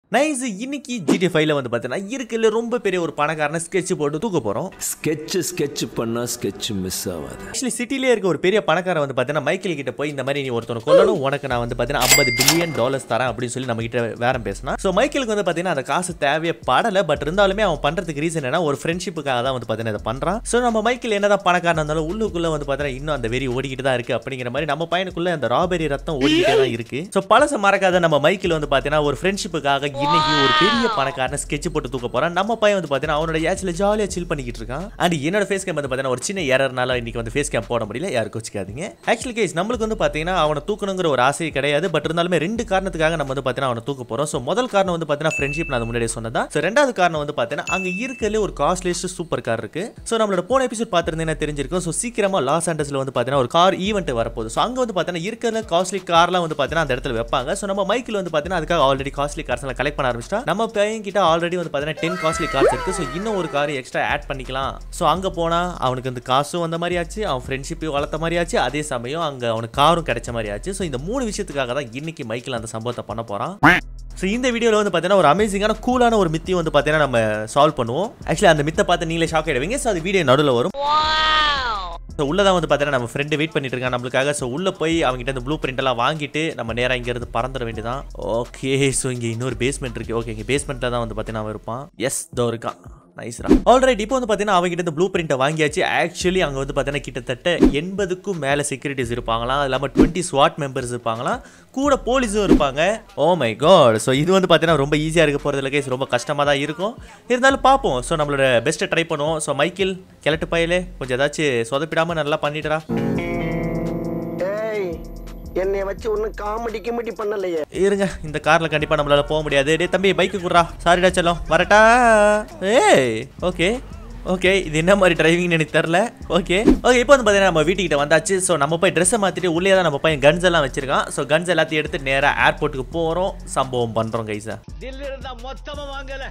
Nice. இன்னைக்கு GTA5ல வந்து பார்த்தீங்கன்னா இருக்குல்ல ரொம்ப பெரிய ஒரு பணக்காரனை ஸ்கெட்ச் போட்டு தூக்க போறோம். ஸ்கெட்ச் பண்ணா ஸ்கெட்ச் மிஸ் ஆகாது. ஆக்சுவலி சிட்டிலே இருக்க ஒரு பெரிய பணக்காரன் வந்து பார்த்தீங்கன்னா மைக்கேல் கிட்ட போய் இந்த மாதிரி நீ ஒருத்தனை கொல்லணும், உனக்கு நான் வந்து பார்த்தீங்கன்னா $50 பில்லியன் தரேன் அப்படின்னு சொல்லி நம்ம கிட்ட வேற பேசினா. ஸோ மைக்கேலுக்கு வந்து பார்த்தீங்கன்னா அந்த காசு தேவையே படலை. பட் இருந்தாலுமே அவன் பண்றதுக்கு ரீசன் என்ன, ஒரு ஃப்ரெண்ட்ஷிப்புக்காக தான் வந்து பார்த்தீங்கன்னா இதை பண்றான். ஸோ நம்ம மைக்கேல் என்னதான் பணக்காரன் இருந்தாலும் உள்ளுக்குள்ள வந்து பார்த்தீங்கன்னா இன்னும் அந்த வெறி ஓடிக்கிட்டு தான் இருக்கு. அப்படிங்கிற மாதிரி நம்ம பையனுக்குள்ள அந்த ராபரி ரத்தம் ஓடிக்கிட்டே தான் இருக்கு. ஸோ பழச மறக்காத நம்ம மைக்கேல் வந்து பார்த்தீங்கன்னா ஒரு ஃப்ரெண்ட்ஷிப்புக்காக இன்னைக்கு ஒரு பெரிய பணக்காரன ஸ்கெட்ச் போட்டு தூக்க போறான். நம்ம பையன் வந்து பாத்தீங்கன்னா அவனோட ஏஜ்ல ஜாலியா சில் பண்ணிக்கிட்டு இருக்கான். அண்ட் என்னோட ஃபேஸ் கேம் வந்து பாத்தீங்கன்னா ஒரு சின்ன எரர்னால இன்னைக்கு வந்து ஃபேஸ் கேம் போட முடியல, யாரும் கோச்சிக்காதீங்க. ஆக்சுவலி கேஸ் நம்மளுக்கு வந்து பாத்தீங்கன்னா அவனை தூக்கணுங்கிற ஒரு ஆசை கிடையாது. பட் இருந்தாலுமே ரெண்டு காரணத்துக்காக நம்ம வந்து பாத்தீங்கன்னா அவனை தூக்க போறோம். ஸோ முதல் காரணம் வந்து பாத்தீங்கன்னா ஃப்ரெண்ட்ஷிப், நான் முன்னாடியே சொன்னதா. ஸோ ரெண்டாவது காரணம் வந்து பாத்தீங்கன்னா அங்க இருக்கல ஒரு காஸ்ட்லியஸ்ட் சூப்பர் கார் இருக்கு. ஸோ நம்மளோட போன எபிசோட் பார்த்திருந்தீங்கன்னா தெரிஞ்சிருக்கும். ஸோ சீக்கிரமா லாஸ் ஆண்டஸ்ல வந்து பாத்தீங்கன்னா ஒரு கார் ஈவெண்ட் வரப்போகுது. ஸோ அங்க வந்து பாத்தீங்கன்னா இருக்கிற காஸ்ட்லி கார்லாம் வந்து பாத்தீங்கன்னா அந்த இடத்துல வைப்பாங்க. ஸோ நம்ம மைக்கில் வந்து பாத்தீங்கன்னா அதுக்காக ஆல்ரெடி காஸ்ட்லி கார்ஸ் எல்லாம் கலெக்ட் பண்ண ஆரம்பிச்சிட்டா. நம்ம பையன் கிட்ட ஆல்ரெடி வந்து பாத்தீங்கன்னா 10 காஸ்ட்லி கார்ஸ் இருக்கு. ஸோ இன்னும் ஒரு கார் எக்ஸ்ட்ரா ஆட் பண்ணிக்கலாம். ஸோ அங்க போனா அவனுக்கு அந்த காசும் வந்த மாதிரி ஆச்சு, அவன் ஃப்ரெண்ட்ஷிப்பையும் வளர்த்த மாதிரி ஆச்சு, அதே சமயம் அங்க அவனுக்கு காரும் கிடைச்ச மாதிரி ஆச்சு. ஸோ இந்த 3 விஷயத்துக்காக தான் இன்னைக்கு மைக்கில் அந்த சம்பவத்தை பண்ண போறான். ஸோ இந்த வீடியோவில் வந்து பார்த்தீங்கன்னா ஒரு அமேசிங்கான கூலான ஒரு மித்தையும் வந்து பார்த்தீங்கன்னா நம்ம சால்வ் பண்ணுவோம். ஆக்சுவலி அந்த மித்தை பார்த்து நீங்களே ஷாக் ஆகிடுவீங்க. ஸோ அது வீடியோ நடுவில் வரும். ஸோ உள்ளதான் வந்து பார்த்தீங்கன்னா நம்ம ஃப்ரெண்டு வெயிட் பண்ணிட்டு இருக்கான் நம்மளுக்காக. ஸோ உள்ள போய் அவங்ககிட்ட அந்த ப்ளூ பிரிண்ட் எல்லாம் வாங்கிட்டு நம்ம நேராக இங்கேருந்து பறந்துட வேண்டியதான். ஓகே, ஸோ இங்கே இன்னொரு பேஸ்மெண்ட் இருக்கு. ஓகே, இங்கே பேஸ்மெண்ட்டில் தான் வந்து பார்த்தீங்கன்னா அவன் இருப்பான். எஸ், தோ இருக்கான். நைஸ்ரா. ஆல்ரைட், இப்போ வந்து பார்த்தீங்கன்னா அவங்ககிட்ட இந்த ப்ளூ பிரிண்ட்டை வாங்கியாச்சு. ஆக்சுவலி அங்கே வந்து பார்த்தீங்கன்னா கிட்டத்தட்ட 80க்கும் மேலே செக்யூரிட்டிஸ் இருப்பாங்களாம். அது இல்லாமல் 20 ஸ்வாட் மெம்பர்ஸ் இருப்பாங்களாம், கூட போலீஸும் இருப்பாங்க. ஓ மை காட். ஸோ இது வந்து பார்த்தீங்கன்னா ரொம்ப ஈஸியாக இருக்க போகிறதுல கேஸ் ரொம்ப கஷ்டமாக தான் இருக்கும். இருந்தாலும் பார்ப்போம். ஸோ நம்மளோட பெஸ்ட்டை ட்ரை பண்ணுவோம். ஸோ மைக்கேல் கிழட்டு பையலே கொஞ்சம் ஏதாச்சும் சொதப்பிடாமல் நல்லா பண்ணிடுறா. என்னைய வச்சு ஒன்னும் காமெடி பண்ணலையே. இருங்க, இந்த கார்ல கண்டிப்பா நம்மளால போக முடியாது. டேய் தம்பி, பைக்கு குடுறா. சாரிடா செல்லம், வரட்டா. ஏய் ஓகே ஓகே, இது என்ன மாதிரி டிரைவிங்னு எனக்கு தெரியல. ஓகே ஓகே, இப்போ வந்து பார்த்தீங்கன்னா நம்ம வீட்டுக்கிட்ட வந்தாச்சு. ஸோ நம்ம போய் ட்ரெஸ்ஸை மாற்றிட்டு உள்ளே தான் நம்ம பையன் கன்ஸ் எல்லாம் வச்சிருக்கான். ஸோ கன்ஸ் எல்லாத்தையும் எடுத்து நேராக ஏர்போர்ட்டுக்கு போகிறோம், சம்பவம் பண்ணுறோம் கைஸா. மொத்தமா வாங்கல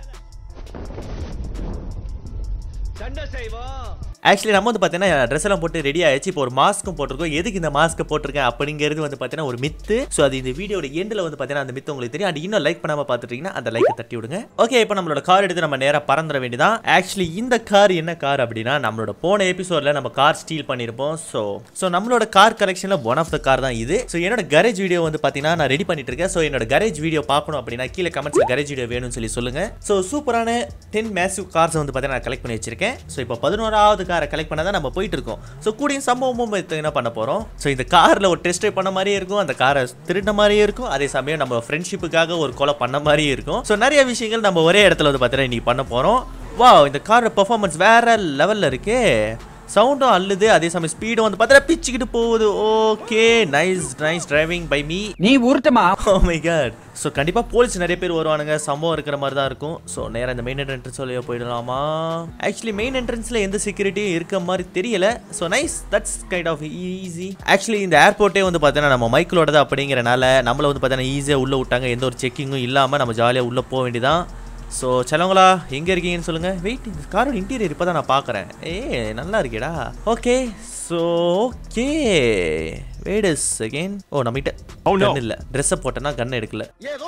சண்டை செய்வோம். ஆக்சுவலி நம்ம வந்து பார்த்தீங்கன்னா ட்ரெஸ் எல்லாம் போட்டு ரெடி ஆயிடுச்சு. இப்போ ஒரு மாஸ்க்கும் போட்டிருக்கோம். எதுக்கு இந்த மாஸ்க் போட்டிருக்கேன் அப்படிங்கிறது வந்து பார்த்தீங்கன்னா ஒரு மித்து. ஸோ அது இந்த வீடியோட எண்டில் வந்து பார்த்தீங்கன்னா அந்த மித்து உங்களுக்கு தெரியும். அது இன்னும் லைக் பண்ணாமல் பார்த்துட்டீங்கன்னா அந்த லைக்கை தட்டி விடுங்க. ஓகே, இப்போ நம்மளோட கார் எடுத்து நம்ம நேராக பறந்துட வேண்டியதான். ஆக்சுவலி இந்த கார் என்ன கார் அப்படின்னா நம்மளோட போன எபிசோடில் நம்ம கார் ஸ்டீல் பண்ணியிருப்போம். ஸோ நம்மளோட கார் கலெக்ஷனில் ஒன் ஆஃப் த கார் தான் இது. ஸோ என்னோட கரேஜ் வீடியோ வந்து பார்த்தீங்கன்னா நான் ரெடி பண்ணிட்டு இருக்கேன். ஸோ என்னோட கரேஜ் வீடியோ பார்க்கணும் அப்படின்னா கீழே கமெண்ட்ஸில் கரேஜ் வீடியோ வேணும்னு சொல்லி சொல்லுங்க. ஸோ சூப்பரான 10 மேசிவ் கார்ஸ் வந்து பார்த்தீங்கன்னா நான் கலெக்ட் பண்ணி வச்சிருக்கேன். ஸோ இப்போ 11வது காரை கலெக்ட் பண்ண தான் நம்ம போயிட்டு இருக்கோம். ஸோ கூடிய சம்பவமும் என்ன பண்ண போறோம். ஸோ இந்த கார்ல ஒரு டெஸ்ட் பண்ண மாதிரியே இருக்கும், அந்த காரை திருட்ட மாதிரியே இருக்கும், அதே சமயம் நம்ம ஃப்ரெண்ட்ஷிப்புக்காக ஒரு கொலை பண்ண மாதிரியே இருக்கும். ஸோ நிறைய விஷயங்கள் நம்ம ஒரே இடத்துல வந்து பார்த்தீங்கன்னா இன்னைக்கு பண்ண போறோம். வாவ், இந்த காரோட பெர்ஃபார்மன்ஸ் வேற லெவல்ல இருக்கே. சவுண்டும் அல்லுது, அதே சமயம் ஸ்பீடும் வந்து பார்த்தீங்கன்னா பிச்சுக்கிட்டு போகுது. Okay, nice driving by me. நீ ஊர்ட்டமா. Oh my god. ஸோ கண்டிப்பாக போலீஸ் நிறைய பேர் வருவானுங்க, சம்பவம் இருக்கிற மாதிரி தான் இருக்கும். ஸோ நேராக இந்த மெயின் என்ட்ரன்ஸ் வழியாக போயிடலாமா? ஆக்சுவலி மெயின் என்ட்ரன்ஸில் எந்த செக்யூரிட்டியும் இருக்க மாதிரி தெரியல. So nice, that's kind of easy. Actually இந்த ஏர்போர்ட்டே வந்து பார்த்தீங்கன்னா நம்ம மைக்கிளோட அப்படிங்கிறனால நம்மளை வந்து பார்த்தீங்கன்னா ஈஸியாக உள்ளே விட்டாங்க. எந்த ஒரு செக்கிங்கும் இல்லாமல் நம்ம ஜாலியாக உள்ளே போக வேண்டியதான். ஸோ செல்லவங்களா எங்கே இருக்கீங்கன்னு சொல்லுங்கள். வெயிட், இந்த காரோட இன்டீரியர் இப்போ தான் நான் பார்க்குறேன். நல்லா இருக்கேடா. Okay, so okay wait a second. ஓ நம்மகிட்ட கன் இல்லை. ட்ரெஸ்ஸை போட்டேன்னா கன் எடுக்கல.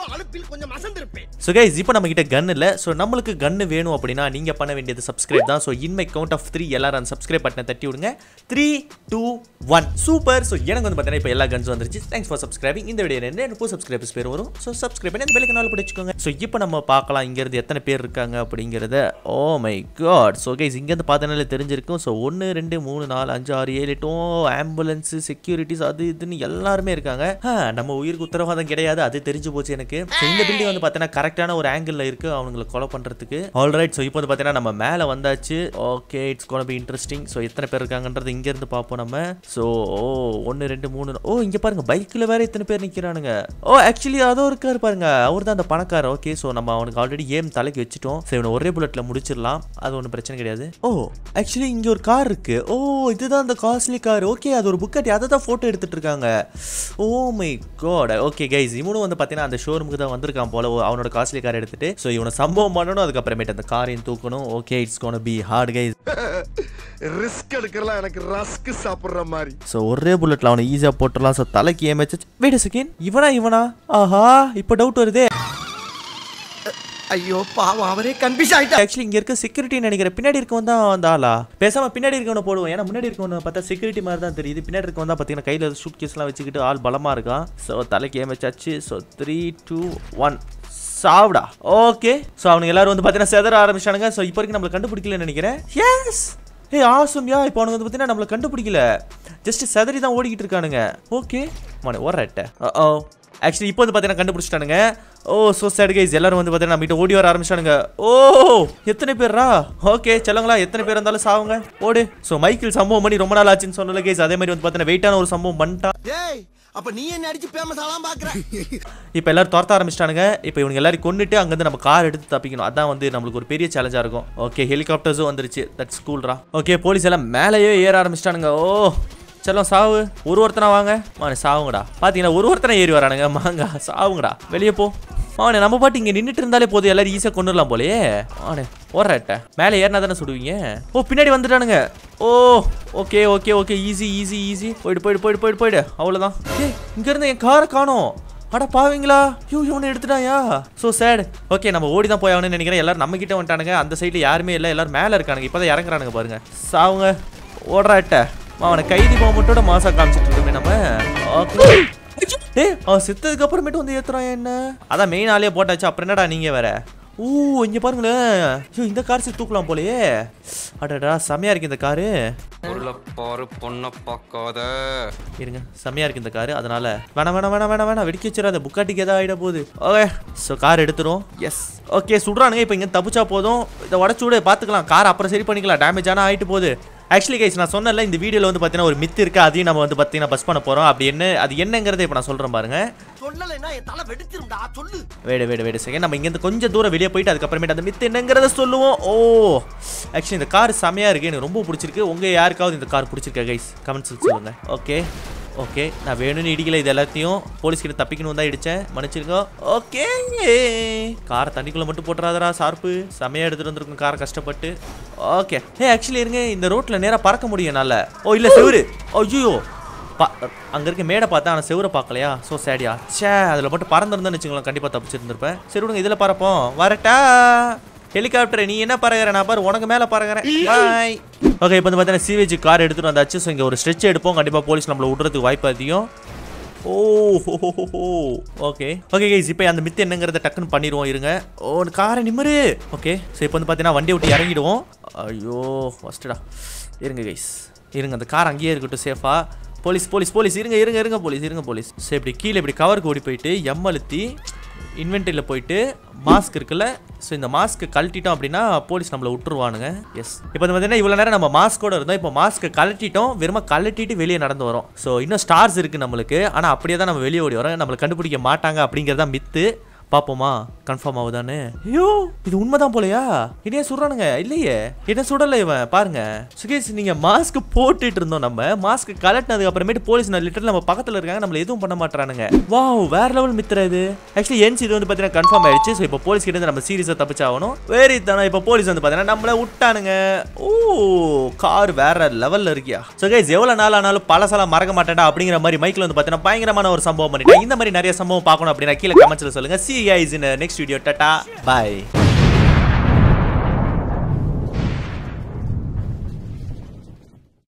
ஸோ கைஸ் இப்போ நம்மகிட்ட கன் இல்லை. ஸோ நம்மளுக்கு கன்று வேணும் அப்படின்னா நீங்கள் பண்ண வேண்டியது சப்ஸ்கிரைப் தான். So in my count of 3 எல்லாரும் அந்த சப்ஸ்கிரைப் பட்டனை தட்டி விடுங்க. 3, 2, 1 சூப்பர். ஸோ எனக்கு வந்து பார்த்தீங்கன்னா இப்போ எல்லா கன்ஸ் வந்துருச்சு. Thanks for subscribing. இந்த வீடியோ எனக்கு சப்ஸ்கிரைபர்ஸ் பேர் வரும். ஸோ சப்ஸ்கிரைப் பண்ணி அந்த பெல் ஐகானை பிடிச்சிக்கோங்க. ஸோ இப்போ நம்ம பார்க்கலாம் இங்கேருந்து எத்தனை பேர் இருக்காங்க அப்படிங்கிறத. Oh my god. So guys இங்கேருந்து பார்த்தனால தெரிஞ்சிருக்கும். ஸோ 1, 2, 3, 4, 5, 6, 7, 8 ஆம்புலன்ஸ், செக்யூரிட்டிஸ், அது இதுன்னு எல்லாருமே இருக்காங்க. நம்ம உயிருக்கு உத்தரவாதம் கிடையாது, அது தெரிஞ்சு போச்சு எனக்கு. இந்த பில்டிங் வந்து பார்த்தீங்கன்னா கரெக்டான ஒரு ஆங்கிள் இருக்கு அவங்களை கொலை பண்றதுக்கு. ஆல்ரைட், ஸோ இப்போ வந்து பார்த்தீங்கன்னா நம்ம மேலே வந்தாச்சு. Okay, it's gonna be interesting. So எத்தனை பேர் இருக்காங்கன்றது இங்க இருந்து பார்ப்போம் நம்ம. ஸோ 1, 2, 3. ஓ இங்க பாருங்க, பைக்ல வேற இத்தனை பேர் நிக்கிறானுங்க. ஓ ஆக்சுவலி அதோ இருக்காரு பாருங்க, அவர் தான் அந்த பணக்காரர். ஓகே, ஸோ நம்ம அவனுக்கு ஆல்ரெடி ஏம் தலைக்கு வச்சுட்டோம். ஸோ இவனை ஒரே புல்லட்ல முடிச்சிடலாம், அது ஒன்றும் பிரச்சனை கிடையாது. ஓ ஆக்சுவலி இங்க ஒரு கார் இருக்கு. ஓ இதுதான் அந்த காஸ்ட்லி கார். ஓகே, அது ஒரு புக்கட்டி, அதை தான் போட்டோ எடுத்துட்டு இருக்காங்க. Oh my god. Okay guys, இவனும் வந்து பார்த்தீங்கன்னா அந்த ஷோரூமுக்கு தான் வந்திருக்கான் போல அவனோட காஸ்ட்லி கார் எடுத்துட்டு. ஸோ இவனை சம்பவம் பண்ணணும், அதுக்கப்புறமேட்டு அந்த காரையும் தூக்கணும். Okay, it's gonna be hard guys. Risk எடுக்கறலாம் எனக்கு ரஸ்க் சாப்பிடுற மாதிரி. ஸோ ஒரே புல்லட்ல அவனை ஈஸியாக போட்டுடலாம். ஸோ தலைக்கு ஏமாச்சு. வெயிட் a second, இவனா? ஆஹா, இப்போ டவுட் வருதே. ஐயோ பாவம் அவரே கன்ஃபியூஸ் ஆயிட்டா. ஆக்சுவலி இங்க இருக்க செக்யூரிட்டி நினைக்கிறேன். பின்னாடி இருக்கவன் தான் அந்த ஆளா? பேசாம பின்னாடி இருக்கவனை போடுவோம். ஏன்னா முன்னாடி இருக்கவனை பார்த்தா செக்யூரிட்டி மாதிரி தான் தெரியுது. பின்னாடி இருக்கவன் தான் பார்த்தீங்கன்னா கையில சூட் கேஸ்லாம் வச்சுக்கிட்டு ஆள் பலமா இருக்கான். ஸோ தலைக்கு ஏமச்சாச்சு. ஸோ 3 2 1 சாவுடா. ஓகே, ஸோ அவனுங்க எல்லாரும் வந்து பார்த்தீங்கன்னா செதற ஆரம்பிச்சானுங்க. ஸோ இப்போ வரைக்கும் நம்மளை கண்டுபிடிக்கலன்னு நினைக்கிறேன். எஸ், ஏய் ஆசம்யா. இப்போ அவனுங்க வந்து பார்த்தீங்கன்னா நம்மளை கண்டுபிடிக்கல, ஜஸ்ட் செதறி தான் ஓடிக்கிட்டு இருக்கானுங்க. ஓகே மன ஓரட்ட. ஓ ஆக்சுவலி இப்போ வந்து பார்த்தீங்கன்னா கண்டுபிடிச்சிட்டானுங்க. ஓ ஸோ சேட் கைஸ், எல்லாரும் வந்து பார்த்தீங்கன்னா நம்ம கிட்ட ஓடி வர ஆரம்பிச்சானுங்க. ஓ எத்தனை பேரா? ஓகே சொல்லுங்களா, எத்தனை பேர் இருந்தாலும் சாவுங்க, ஓடு. ஸோ மைக்கிள் சம்பவம் பண்ணி ரொம்ப நாள் ஆச்சுன்னு சொன்னல கைஸ், அதே மாதிரி வந்து பார்த்தீங்கன்னா வெயிட்டான ஒரு சம்பவம் பண்ணிட்டான். அப்ப நீ என்ன அடிச்சு ஃபேமஸ் ஆலாம் பாக்குற? இப்போ எல்லாரும் துரத்த ஆரம்பிச்சிட்டானுங்க. இப்போ இவங்க எல்லாரும் கொன்னுட்டு அங்கேருந்து நம்ம கார் எடுத்து தப்பிக்கணும். அதான் வந்து நம்மளுக்கு ஒரு பெரிய சேலஞ்சா இருக்கும். ஓகே ஹெலிகாப்டர்ஸும் வந்துருச்சு, தட்ஸ் கூல்ரா. ஓகே போலீஸ் எல்லாம் மேலேயே ஏற ஆரம்பிச்சிட்டானுங்க. ஓ செல்லம் சாவு, ஒருத்தனா வாங்க மானே சாவுங்கடா. பார்த்தீங்கன்னா ஒருத்தனை ஏறி வரானுங்க. மாங்க சாவுங்கடா, வெளியே போ மானே. நம்ம பாட்டு இங்கே நின்றுட்டு இருந்தாலே போதும், எல்லாரும் ஈஸியாக கொண்டுடலாம் போலே. மானே ஓடுறட்ட மேலே ஏறினா தானே சுடுவீங்க. ஓ பின்னாடி வந்துட்டானுங்க. Oh okay okay okay, easy easy easy. போயிடு போயிடு போயிடு போயிடு போயிடு, அவ்வளோதான். ஏ இங்கேருந்து என் காரை காணோம். அட பாவீங்களா, இவனை எடுத்துட்டாயா? So sad. ஓகே நம்ம ஓடி தான் போய் ஆகணும்னு நினைக்கிறேன். எல்லாரும் நம்ம கிட்ட வந்துட்டானுங்க. அந்த சைடில் யாருமே இல்லை, எல்லாரும் மேலே இருக்கானுங்க. இப்போ தான் இறங்குறானுங்க பாருங்க. சாவுங்க, ஓடுறாட்ட. அவனை கைதி போகமட்டோட மாசா காமிச்சிட்டு இருக்கோமே நம்ம. ஓகே ஏ அவன் செத்ததுக்கு அப்புறமேட்டு வந்து ஏத்துறான் என்ன? அதான் மெயின் ஆளே போட்டாச்சு, அப்புறம் என்னடா நீங்க வேற. ஓ இங்க பாருங்களேன், ஐயோ இந்த கார் சரி தூக்கலாம் போலயே. அடடா செமையா இருக்கு இந்த காரு. பொண்ணை பார்க்காத இருங்க, செமையா இருக்கு இந்த காரு. அதனால வேணாம் வேணாம் வேணாம் வேணாம் வேணாம், வெடிக்க வச்சிடாத, புக்காட்டிக்கு ஏதாவது ஆகிட போகுது. ஓகே ஸோ கார் எடுத்துரும். எஸ் ஓகே சுடுறானுங்க. இப்போ இங்கே தப்பிச்சா போதும், இதை உடச்சு விட பார்த்துக்கலாம். கார் அப்புறம் சரி பண்ணிக்கலாம், டேமேஜ் ஆனால் ஆகிட்டு போகுது. ஆக்சுவலி கைஸ் நான் சொன்னல இந்த வீடியோவில் வந்து பார்த்தீங்கன்னா ஒரு மித்து இருக்குது, அதையும் நம்ம வந்து பார்த்தீங்கன்னா பஸ் பண்ண போகிறோம். அப்படி என்ன அது என்னங்கிறத இப்போ நான் சொல்கிறேன் பாருங்க. வேடு செகண்ட், நம்ம இங்கேருந்து கொஞ்சம் தூரம் வெளியே போயிட்டு அதுக்கப்புறமேட்டு அந்த மித்து என்னங்கிறத சொல்லுவோம். ஓ ஆக்சுவலி இந்த கார் செமையாக இருக்குது, எனக்கு ரொம்ப பிடிச்சிருக்கு. உங்கள் யாருக்காவது இந்த கார் பிடிச்சிருக்கா கைஸ் கமெண்ட்ஸ் சொல்லுங்கள். ஓகே ஓகே நான் வேணும்னு இடிக்கல, இது எல்லாத்தையும் போலீஸ் கிட்ட தப்பிக்கணும் தான் இடிச்சேன், மன்னிச்சிருக்கோம். ஓகே காரை தண்ணிக்குள்ளே மட்டும் போட்டுறாதரா ஷார்ப்பு, செமையாக எடுத்துகிட்டு வந்துருக்கும் காரை கஷ்டப்பட்டு. ஓகே ஆக்சுவலி இருங்க, இந்த ரோட்டில் நேராக பறக்க முடியும் நல்ல. ஓ இல்லை செவரு, ஐயோ அங்கே இருக்க மேடை பார்த்தா ஆனால் செவரை பார்க்கலையா? ஸோ சேடியா சே, அதில் மட்டும் பறந்துருந்தேன்னு வச்சுங்களேன், கண்டிப்பாக தப்பிச்சிருந்துருப்பேன். சரி விடுங்க, இதில் பறப்போம். வரட்டா ஹெலிகாப்டர், நீ என்ன பறகுற, நான் பாரு உனக்கு மேலே பறகுறேன். பாய். ஓகே இப்போ வந்து பார்த்தீங்கன்னா சிவேஜ் கார் எடுத்துகிட்டு வந்தாச்சு. ஸோ இங்கே ஒரு ஸ்ட்ரெச் எடுப்போம், கண்டிப்பாக போலீஸ் நம்மளை விடுறதுக்கு வாய்ப்பு அதிகம். ஓ ஓகே ஓகே கைஸ் இப்போ அந்த மித்து என்னங்கிறத டக்குன்னு பண்ணிடுவோம். இருங்க, ஓ காரை நிம்மரு. ஓகே ஸோ இப்போ வந்து பார்த்தீங்கன்னா வண்டியை விட்டு இறங்கிடுவோம். ஐயோ ஃபஸ்ட்டுடா, இருங்க கைஸ் இருங்க, அந்த கார் அங்கேயே இருக்கட்டும் சேஃபா. போலீஸ் போலீஸ் போலீஸ் இருங்க இருங்க இருங்க போலீஸ் இருங்க போலீஸ். ஸோ இப்படி கீழே இப்படி கவருக்கு ஓடி போயிட்டு அழுத்தி இன்வென்ட்ரியில் போயிட்டு மாஸ்க் இருக்குல்ல, ஸோ இந்த மாஸ்க்கு கழட்டிட்டோம் அப்படின்னா போலீஸ் நம்மளை விட்டுருவானுங்க. எஸ் இப்போ வந்து பார்த்தீங்கன்னா இவ்வளோ நேரம் நம்ம மாஸ்கோட இருந்தோம், இப்போ மாஸ்க்கு கழட்டிட்டோம், வெறும் கழட்டிட்டு வெளியே நடந்து வரோம். ஸோ இன்னும் ஸ்டார்ஸ் இருக்குது நம்மளுக்கு, ஆனால் அப்படியே தான் நம்ம வெளியே ஓடி வரோம், நம்மளை கண்டுபிடிக்க மாட்டாங்க அப்படிங்கிறதா மித்து. பாப்போமா கன்ஃபார்ம் ஆகுதானு? ஐயோ இது உண்மைதான் போலையா? இதையே சுடுறானுங்க. இல்லையே என்ன சுடல இவன் பாருங்க. சுகேஷ் நீங்க மாஸ்க் போட்டுட்டு இருந்தோம், நம்ம மாஸ்க் கலட்டினதுக்கு அப்புறமேட்டு போலீஸ் லிட்டரல் நம்ம பக்கத்துல இருக்காங்க, நம்மள எதுவும் பண்ண மாட்டானுங்க. வாவ் வேற லெவல் மித்ரா இது. ஆக்சுவலி என்ஸ் இது வந்து பார்த்தீங்கன்னா கன்ஃபார்ம் ஆயிடுச்சு. ஸோ இப்போ போலீஸ் கிட்ட இருந்து நம்ம சீரியஸாக தப்பிச்சாகணும். வேறு தானே இப்போ போலீஸ் வந்து பார்த்தீங்கன்னா நம்மள விட்டானுங்க. ஓ கார் வேற லெவல்ல இருக்கியா? ஸோ கைஸ் எவ்வளோ நாள் ஆனாலும் பழசெல்லாம் மறக்க மாட்டேன்டா அப்படிங்கிற மாதிரி மைக்கில் வந்து பார்த்தீங்கன்னா பயங்கரமான ஒரு சம்பவம் பண்ணிட்டேன். இந்த மாதிரி நிறைய சம்பவம் பார்க்கணும் அப்படின்னா கீழே கமெண்ட்ஸ்ல சொல்லுங்க. See you guys in the next video. Tata. Bye.